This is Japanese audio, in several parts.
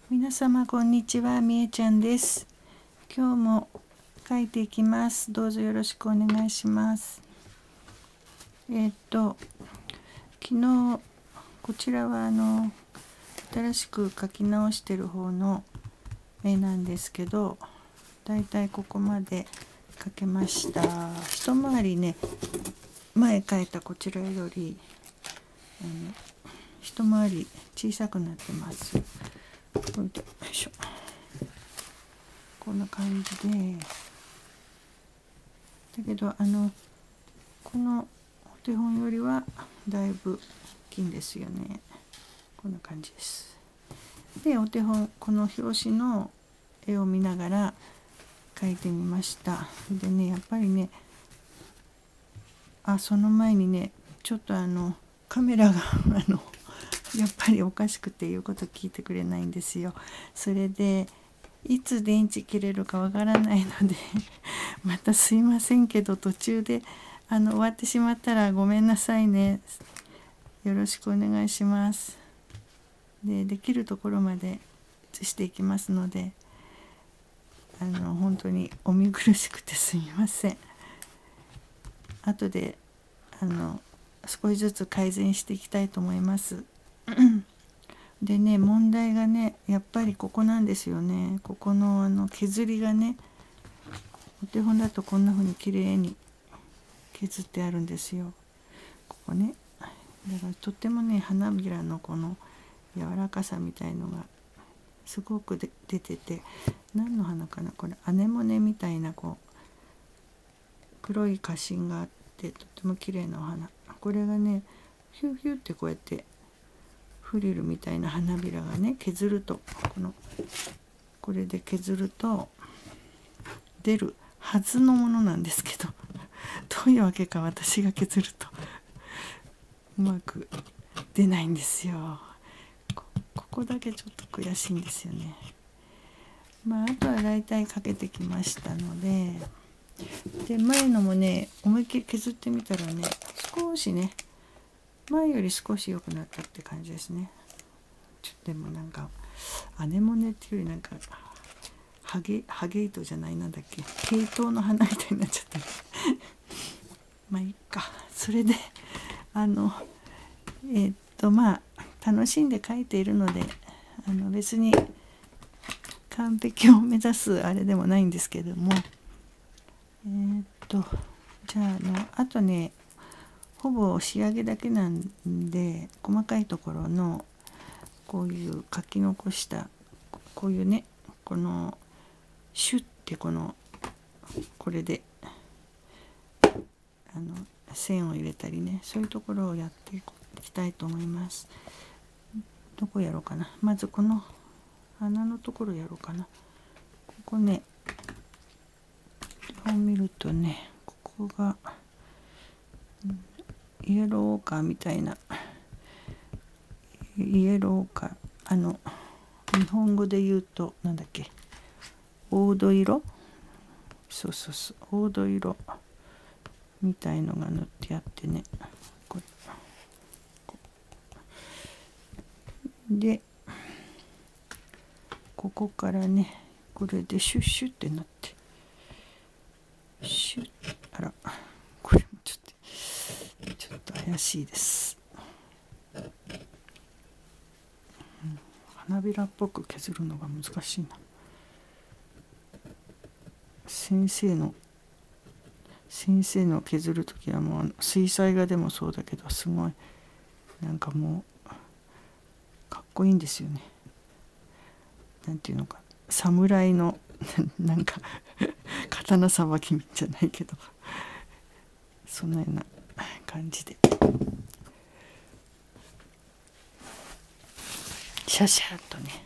皆様こんにちは、みえちゃんです。今日も書いていきます。どうぞよろしくお願いします。昨日こちらは新しく書き直してる方の絵なんですけど、だいたいここまで書けました。一回りね、前書いたこちらより一回り小さくなってます。これでよいしょ、こんな感じで、だけどこのお手本よりはだいぶ大きいんですよね。こんな感じです。で、お手本、この表紙の絵を見ながら描いてみました。でね、やっぱりね、その前にね、ちょっとカメラがやっぱりおかしくて言うこと聞いてくれないんですよ。それでいつ電池切れるかわからないのでまたすいませんけど、途中で終わってしまったらごめんなさいね。よろしくお願いします。できるところまで写していきますので、本当にお見苦しくてすみません。後で少しずつ改善していきたいと思います。でね、問題がね、やっぱりここなんですよね。ここの削りがね、お手本だとこんな風に綺麗に削ってあるんですよ。ここね。だからとってもね、花びらのこの柔らかさみたいのがすごく出てて、何の花かな、これアネモネみたいなこう黒い花芯があって、とっても綺麗なお花。これがね、ヒューヒューってこうやってフリルみたいな花びらがね、削るとこれで削ると出るはずのものなんですけどどういうわけか私が削るとうまく出ないんですよ。ここだけちょっと悔しいんですよね。あとはだいたいかけてきましたので、前のもね、思いっきり削ってみたらね、少しね、前より少し良くなったって感じですね。でもなんかアネモネっていうよりなんかハゲ糸じゃない、なんだっけ、ケイトウの花みたいになっちゃったまあいいか。それで楽しんで描いているので別に完璧を目指すあれでもないんですけども、じゃああとね、ほぼ仕上げだけなんで、細かいところのこういう書き残したこういうね、このシュッてこれで線を入れたりね、そういうところをやっていきたいと思います。どこやろうかな。まずこの鼻のところやろうかな。ここね、こう見るとね、ここがイエローオーカーみたいな、イエローオーカー、日本語で言うとなんだっけ、黄土色、そう黄土色みたいのが塗ってあってね、これでここからね、これでシュッシュッってなって、シュッ、これもちょっと怪しいです。花びらっぽく削るのが難しいな。先生の削る時はもう水彩画でもそうだけど、すごいなんかもうかっこいいんですよね。なんていうのか、侍のなんか刀さばきじゃないけど、そのような感じでシャシャッとね、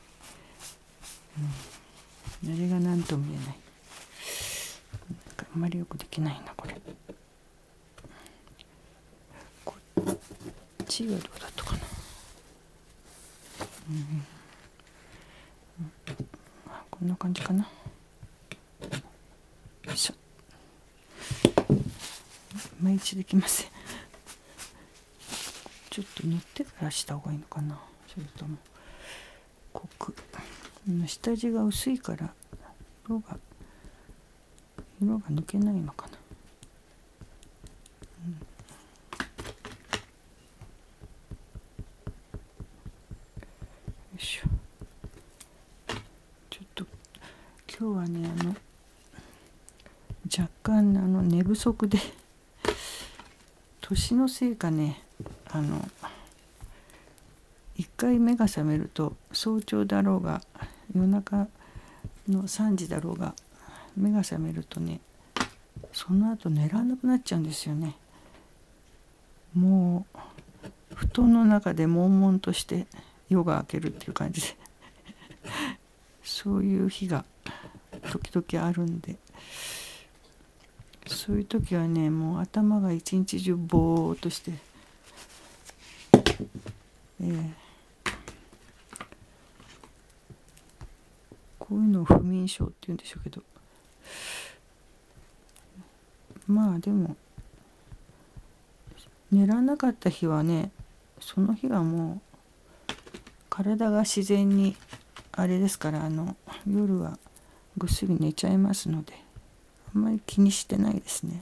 あれが何とも言えない。あんまりよくできないなこれ。こっちはどうだったかな。こんな感じかな。よいしょ。毎日できません。ちょっと塗ってからした方がいいのかな、それとも濃く。 下地が薄いから色が抜けないのかな。よいしょ。ちょっと今日はね若干寝不足で年のせいかね、一回目が覚めると早朝だろうが夜中の3時だろうが目が覚めるとね、その後寝られなくなっちゃうんですよね。もう布団の中で悶々として夜が明けるっていう感じでそういう日が時々あるんで、そういう時はね、もう頭が一日中ぼーっとして、こういうのを不眠症って言うんでしょうけど、まあでも寝らなかった日はね、その日はもう体が自然にあれですから、夜はぐっすり寝ちゃいますので、あんまり気にしてないですね。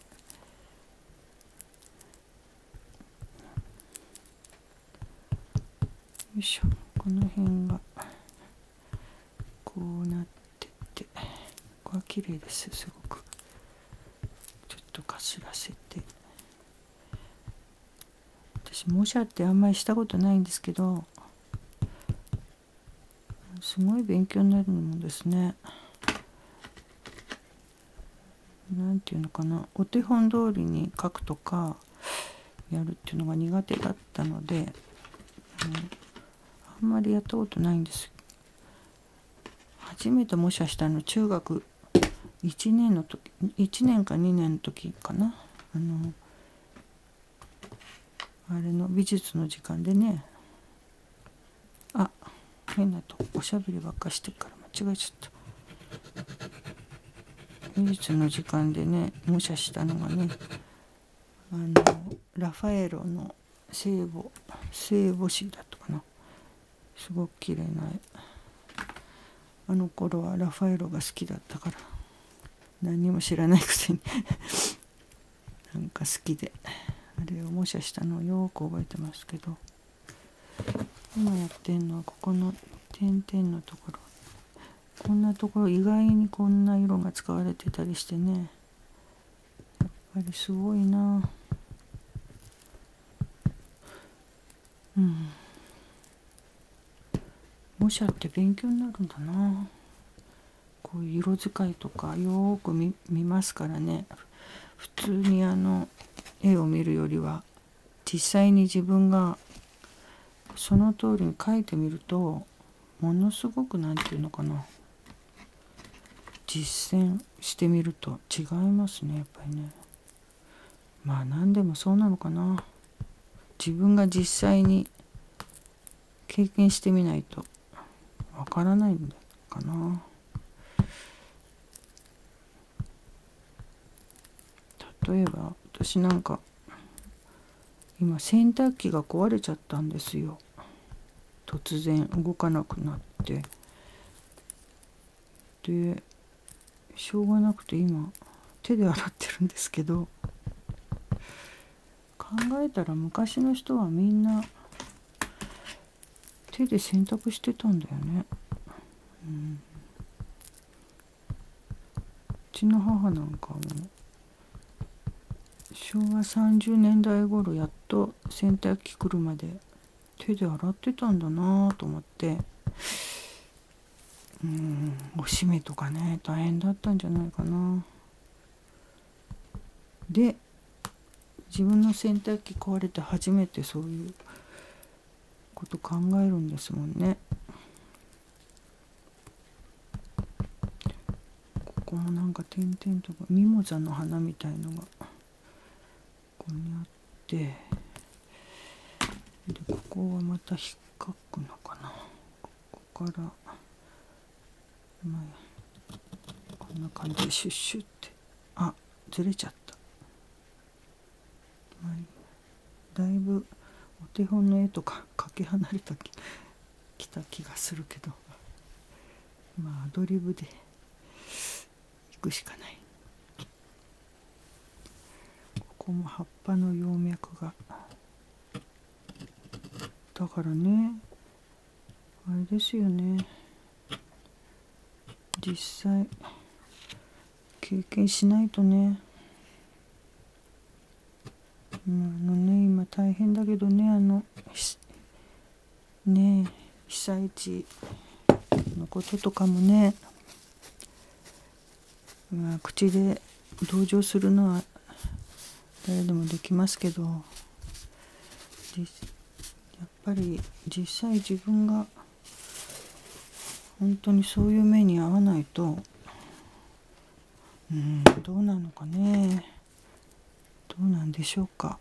よいしょ。この辺がこうなってて、これは綺麗です。すごくちょっとかすらせて、私模写ってあんまりしたことないんですけど、すごい勉強になるもんですね。なんていうのかな、お手本通りに書くとかやるっていうのが苦手だったので、あんまりやったことないんです。初めて模写したの中学1年の時、1年か2年の時かな。あれの美術の時間でね、変なとおしゃべりばっかしてるから間違えちゃった。美術の時間でね模写したのがね、ラファエロの聖母子だったかな。すごく綺麗な、あの頃はラファエロが好きだったから何にも知らないくせになんか好きで、あれを模写したのをよく覚えてますけど、今やってんのはここの点々のところ、こんなところ意外にこんな色が使われてたりしてね、やっぱりすごいな。模写って勉強になるんだな。こういう色使いとかよく 見ますからね。普通に絵を見るよりは実際に自分がその通りに描いてみると、ものすごくなんていうのかな、実践してみると違いますね、やっぱりね。まあ何でもそうなのかな。自分が実際に経験してみないとわからないんだかな。例えば私なんか今洗濯機が壊れちゃったんですよ。突然動かなくなって、でしょうがなくて今手で洗ってるんですけど、考えたら昔の人はみんな手で洗濯してたんだよね。うちの母なんかも昭和30年代頃やっと洗濯機来るまで手で洗ってたんだなと思って、おしめとかね大変だったんじゃないかな。で自分の洗濯機壊れて初めてそういうこと考えるんですもんね。ここもなんか点々とかミモザの花みたいのがここにあって、でここはまた引っかくのかな。ここからこんな感じでシュッシュって、ずれちゃった。だいぶお手本の絵とかかけ離れたきた気がするけど、 まあアドリブで行くしかない。ここも葉っぱの葉脈がだからね、あれですよね、実際経験しないとね。今大変だけどね、被災地のこととかもね、口で同情するのは誰でもできますけど、やっぱり実際自分が本当にそういう目に遭わないと、どうなのかね、どうなんでしょうか。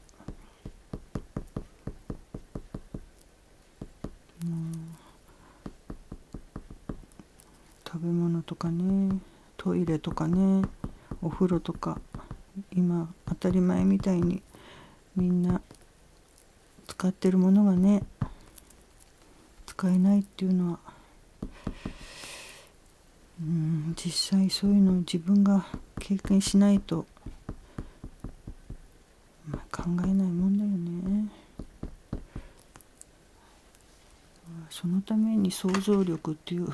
食べ物とかね、トイレとかね、お風呂とか、今当たり前みたいにみんな使ってるものがね、使えないっていうのは、実際そういうのを自分が経験しないと、考えないもんだよね。そのために想像力っていう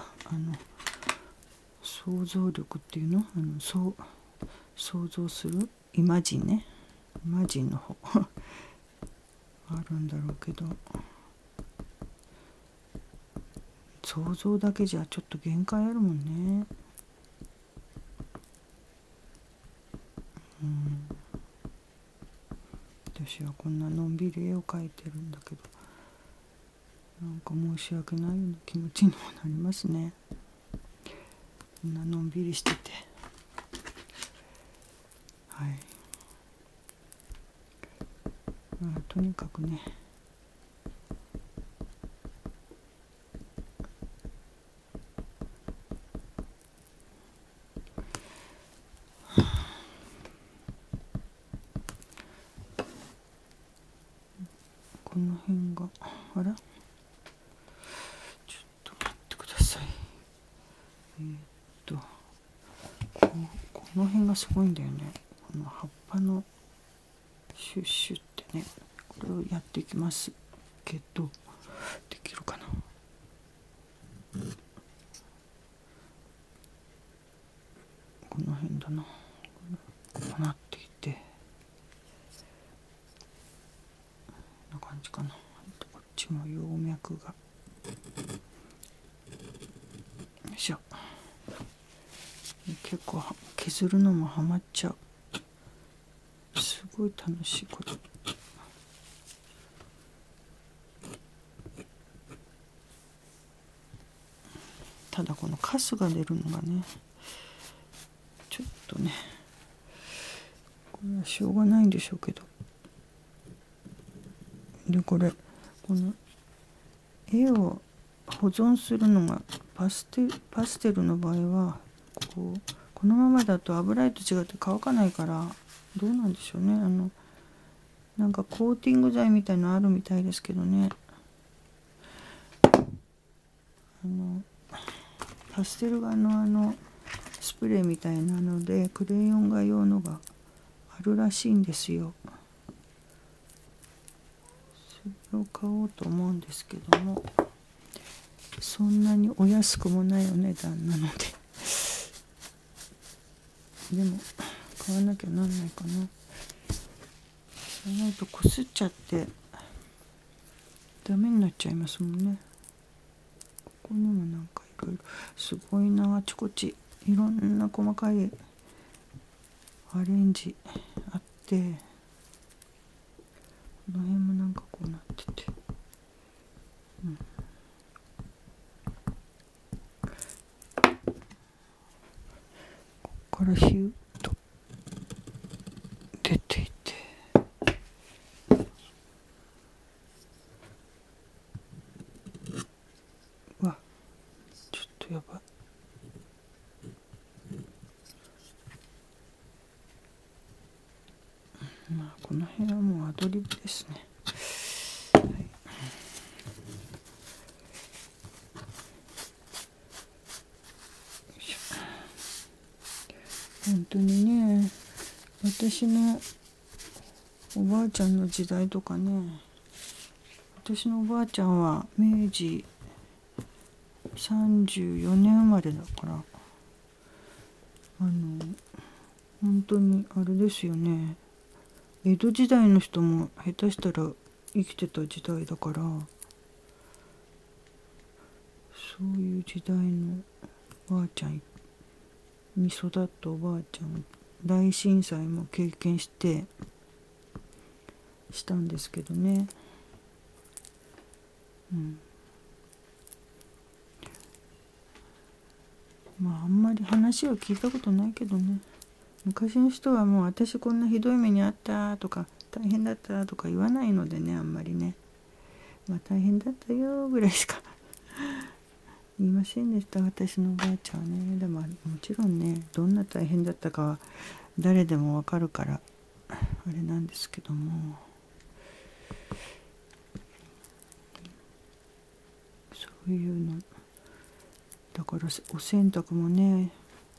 想像力っていうの、想像するイマジンね、イマジンの方あるんだろうけど、想像だけじゃちょっと限界あるもんね。私はこんなのんびり絵を描いてるんだけど、なんか申し訳ないような気持ちにもなりますね。こんなのんびりしてて、はい。とにかくね、この辺があら、ちょっと待ってください。この辺がすごいんだよね。この葉っぱのシュッシュってね、これをやっていきますけど、できるかな。この辺だな、こうなっていて、こんな感じかな。こっちも葉脈が、よいしょ。結構削るのもハマっちゃう。すごい楽しいこれ。ただこのカスが出るのがね、ちょっとね、これはしょうがないんでしょうけど。でこの絵を保存するのがパステルの場合はこのままだと油絵と違って乾かないから、どうなんでしょうね。なんかコーティング剤みたいのあるみたいですけどね。パステル画のスプレーみたいなのでクレヨン画用のがあるらしいんですよ。それを買おうと思うんですけども、そんなにお安くもないお値段なのででも買わなきゃなんないかな。じゃないとこすっちゃってダメになっちゃいますもんね。ここにもなんかいろいろすごいな、あちこちいろんな細かいアレンジあって、この辺もなんかこうなってて、ここからヒュッと出ていて、わ、ちょっとやばい。この辺はもうアドリブですね。 本当にね、私のおばあちゃんの時代とかね、私のおばあちゃんは明治34年生まれだから、本当にあれですよね、江戸時代の人も下手したら生きてた時代だから、そういう時代のおばあちゃんに育ったおばあちゃん、大震災も経験したんですけどね。まああんまり話は聞いたことないけどね。昔の人はもう私こんなひどい目にあったとか大変だったとか言わないのでね、あんまりね。まあ大変だったよぐらいしか言いませんでした、私のおばあちゃんはね。でももちろんね、どんな大変だったかは誰でもわかるからあれなんですけども、そういうのだから、お洗濯もね、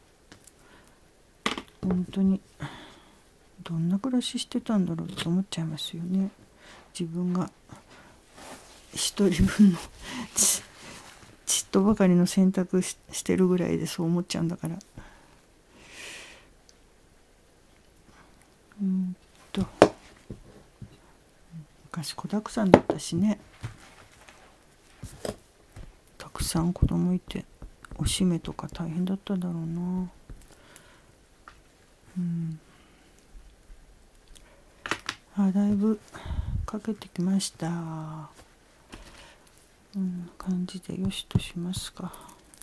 本当にどんな暮らししてたんだろうと思っちゃいますよね。自分が一人分のちっとばかりの洗濯してるぐらいでそう思っちゃうんだから。昔子だくさんだったしね、たくさん子供いておしめとか大変だっただろうな。だいぶかけてきました。こんな感じでよしとしますか。よ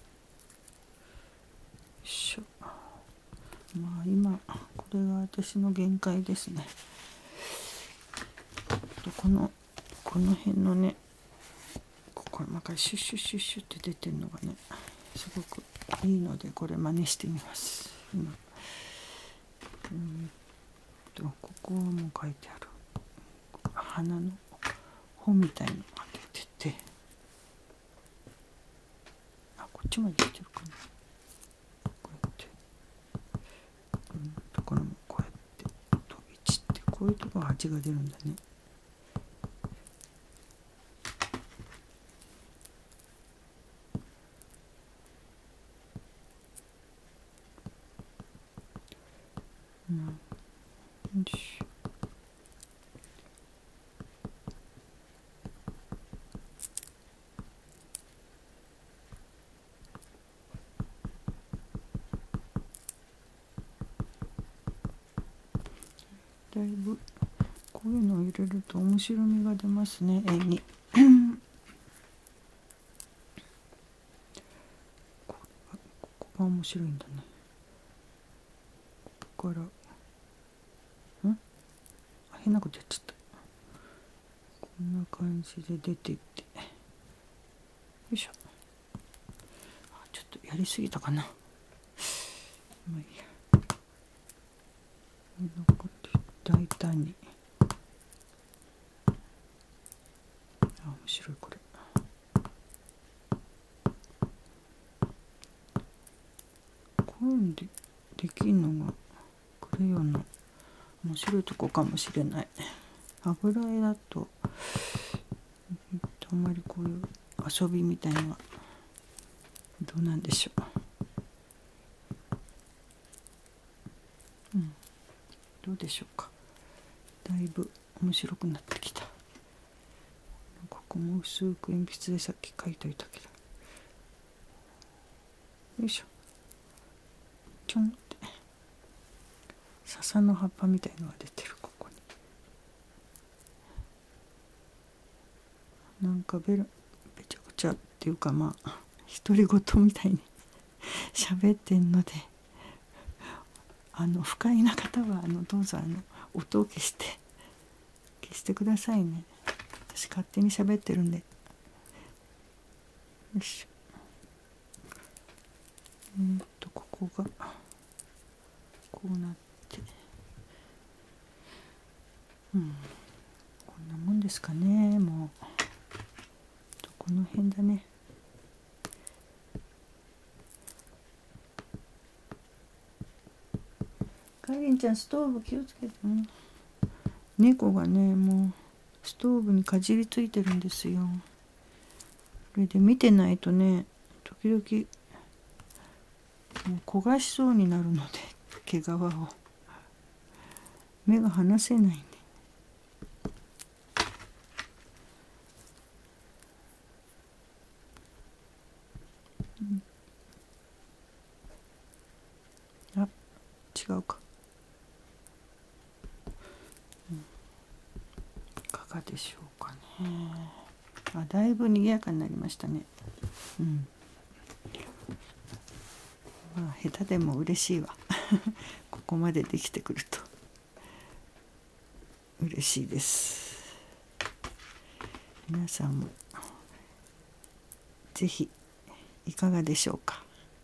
いしょ。まあ今これが私の限界ですね。この辺のね、ここまからシュッシュッシュッシュッって出てるのがね、すごくいいのでこれ真似してみます。今ここはもう書いてある花の穂みたいのが出てて、こっちまで来てるかな。こうやってところもこうやって飛び散って、こういうところは蜂が出るんだね。よし。だいぶこういうのを入れると面白みが出ますね、絵に。ここが面白いんだね。ここから変なことやっちゃった。こんな感じで出ていって、よいしょ。ちょっとやりすぎたかな。まあいいや。残って大胆に。面白いこれ。こういうのでできるのがクレヨンの面白いとこかもしれない。油絵だとあんまりこういう遊びみたいなのはどうなんでしょう。どうでしょうか。だいぶ面白くなってきた。ここも薄く鉛筆でさっき書いといたけど、よいしょ。ちょんって笹の葉っぱみたいのが出てる。ここになんかべちゃくちゃっていうか、まあ独り言みたいに喋ってんので、不快な方はどうぞ音を消してくださいね。私勝手に喋ってるんで。よいしょ。ここがこうなって、こんなもんですかね。もうこの辺だね。 りんちゃんストーブ気をつけてね。猫がねもうストーブにかじりついてるんですよ。それで見てないとね時々もう焦がしそうになるので毛皮を目が離せないんで、あ違うか、いかがでしょうかね。あだいぶ賑やかになりましたね。まあ下手でも嬉しいわここまでできてくると嬉しいです。皆さんもぜひいかがでしょうか。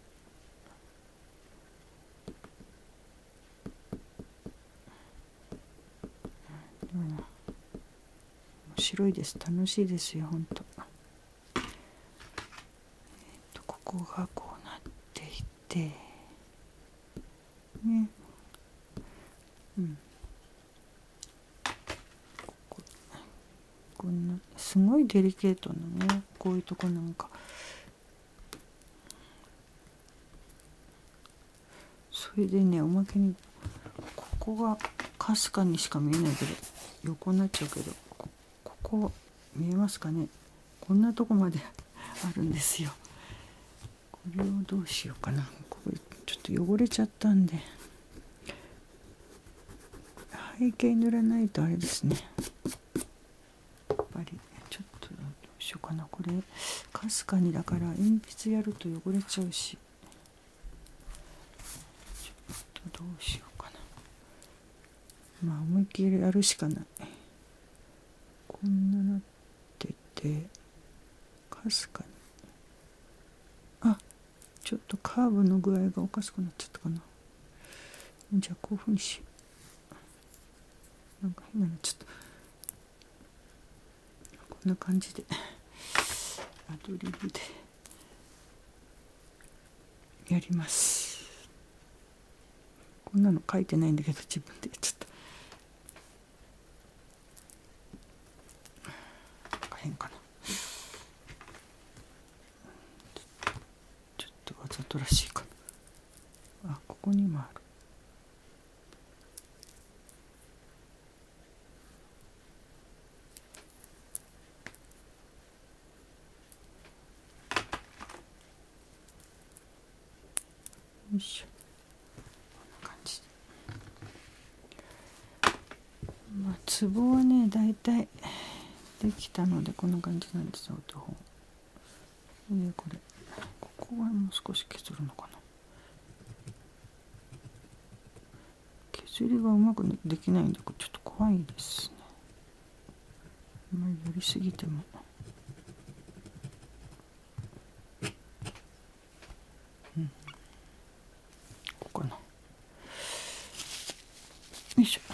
面白いです。楽しいですよ本当。ここがこうなっていてね、こんなすごいデリケートなねこういうとこなんかそれでねおまけにここがかすかにしか見えないけど横になっちゃうけどここ見えますかね。こんなとこまであるんですよ。これをどうしようかな。これちょっと汚れちゃったんで背景塗らないとあれですね。やっぱりちょっとどうしようかな。これかすかにだから鉛筆やると汚れちゃうしちょっとどうしようかな。まあ思いっきりやるしかない。こんななっててかすかにちょっとカーブの具合がおかしくなっちゃったかな。じゃあこういうふうにしよう。なんか変なのちょっとこんな感じでアドリブでやります。こんなの書いてないんだけど自分でちょっとなんか変かな。ちょっとわざとらしいかな。ここにもある。よいしょ。こんな感じで。まあツボはねだいたいできたのでこんな感じなんですよ。お手本でこれここはもう少し削るのかな。削りがうまくできないんでちょっと怖いですね。あんまりやりすぎてもここかな。よいしょ。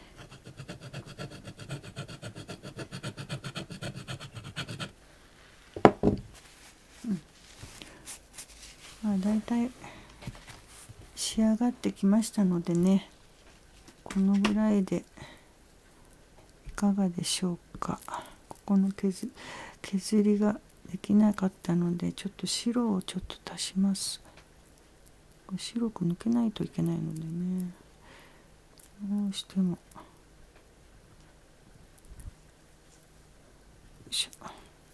だいたい仕上がってきましたのでねこのぐらいでいかがでしょうか。ここの削りができなかったのでちょっと白をちょっと足します。白く抜けないといけないのでねどうしてもよいしょ。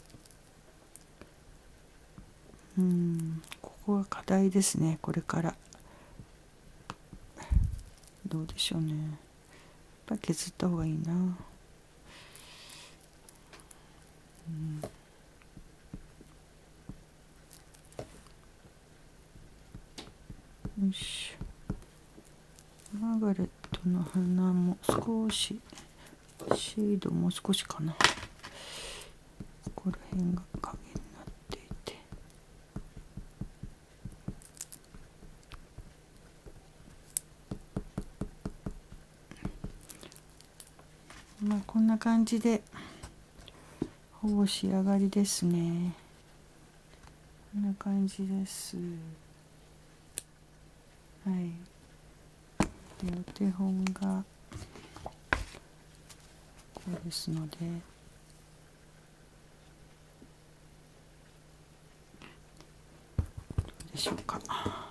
ここが課題ですね。これからどうでしょうね。やっぱ削った方がいいな。よし。マーガレットの花も少しシェードもう少しかな。ここら辺が影になっていてまあこんな感じでほぼ仕上がりですね。こんな感じです。はい。 でお手本がこうですので、どうでしょうか。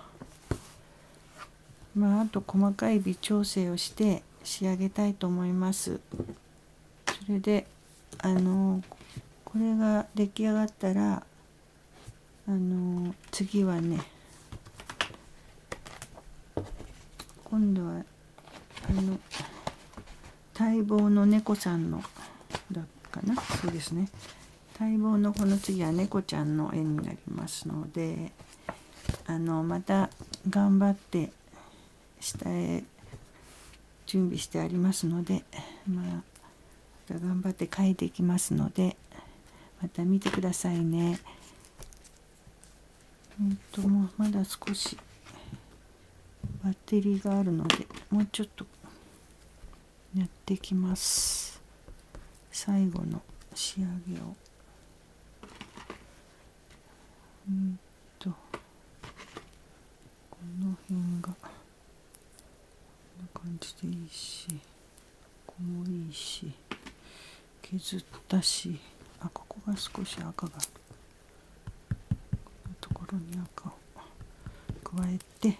まああと細かい微調整をして仕上げたいと思います。それでこれが出来上がったら次はね、今度は待望の猫さんのだかな、そうですね、待望のこの次は猫ちゃんの絵になりますので、また頑張って下絵準備してありますので、また頑張って描いていきますので、また見てくださいね。もうまだ少しバッテリーがあるので、もうちょっとやってきます。最後の仕上げをこの辺がこんな感じでいいし、ここもいいし、削ったし、ここが少し赤が、このところに赤を加えて、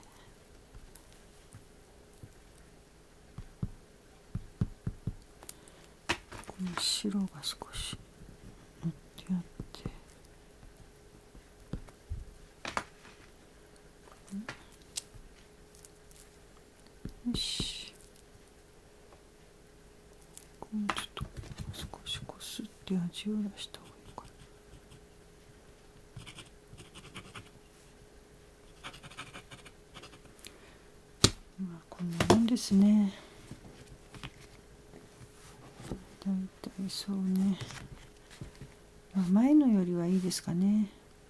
この白が少し塗ってあって、よし、こうちょっと少しこすって味を出した方がいいかな。まあこんなもんですね。だいたいそうね。前のよりはいいですかね。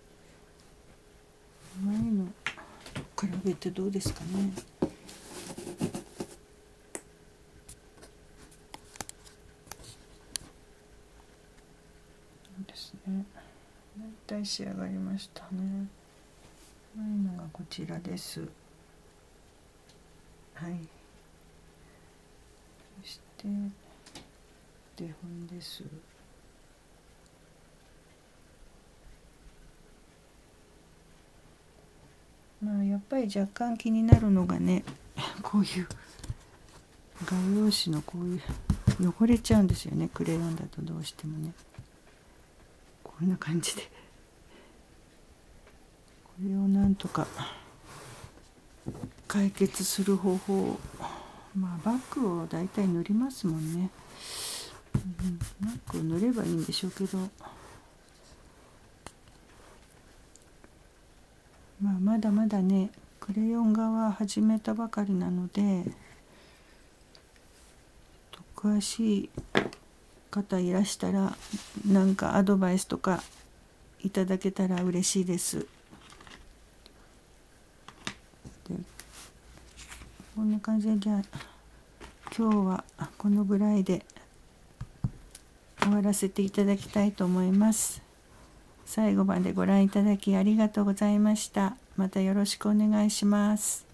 前の比べてどうですかね。そうですね。だいたい仕上がりましたね。前のがこちらです。はい。そして手本です。まあやっぱり若干気になるのがね、こういう画用紙のこういう汚れちゃうんですよね。クレヨンだとどうしてもね、こんな感じで、これをなんとか解決する方法を、まあバッグをだいたい塗りますもんね。バッグを塗ればいいんでしょうけど、まだまだね、クレヨン画は始めたばかりなので、詳しい方いらしたらなんかアドバイスとかいただけたら嬉しいです。でこんな感じで、じゃあ今日はこのぐらいで終わらせていただきたいと思います。最後までご覧いただきありがとうございました。またよろしくお願いします。